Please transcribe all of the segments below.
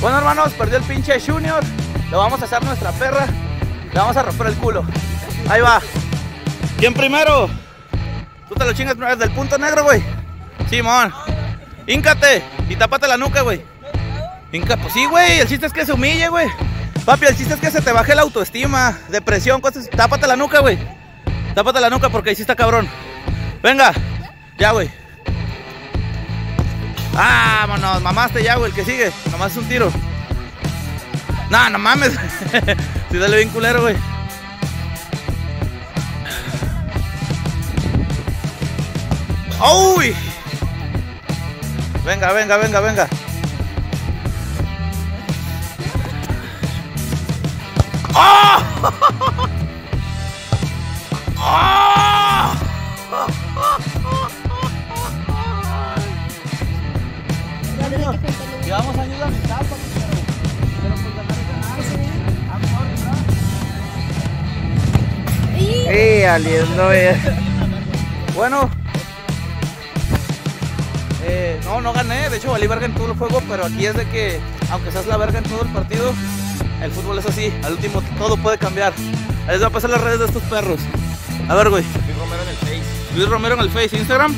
Bueno, hermanos, perdió el pinche Junior. Lo vamos a hacer nuestra perra. Le vamos a romper el culo. Ahí va. ¿Quién primero? Tú te lo chingas primero desde el punto negro, güey. Simón. Híncate y tápate la nuca, güey. Hinca, pues sí, güey. El chiste es que se humille, güey. Papi, el chiste es que se te baje la autoestima, depresión, cosas. Tápate la nuca, güey. Tápate la nuca porque ahí sí está cabrón. Venga. Ya, güey. Vámonos, mamaste ya, güey. El que sigue. Nomás es un tiro. No, no mames. Si dale bien culero, güey. ¡Uy! Venga, venga, venga, venga. ¡Oh! ¡Oh! Llevamos años de amistad, pero por ganar aliendo, bueno, no gané, de hecho valí verga en todo el juego, pero aquí es de que, aunque seas la verga en todo el partido, el fútbol es así, al último todo puede cambiar. Ahí les voy a pasar las redes de estos perros. A ver, güey. Luis Romero en el Face. Luis Romero en el Face, Instagram.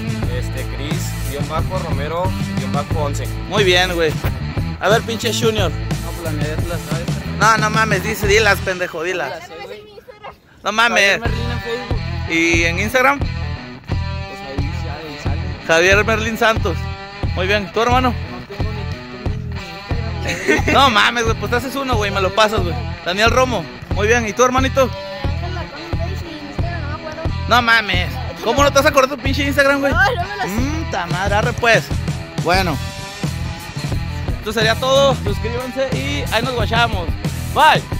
Cris-Romero-11. Muy bien, güey. A ver, pinche Junior. No, pues la media tú la sabes. No mames, dilas, pendejo, dilas. No mames. Merlin en Facebook. ¿Y en Instagram? Pues ahí sale. Javier Merlin Santos. Muy bien, ¿tu hermano? No tengo ni Instagram. No mames, güey, pues te haces uno, güey, me lo pasas, güey. Daniel Romo. Muy bien, ¿y tu hermanito? No mames. ¿Cómo no te vas a acordar tu pinche Instagram, güey? No me lo sé. Ta madre, arre pues. Bueno. Esto sería todo. Suscríbanse y ahí nos guachamos. Bye.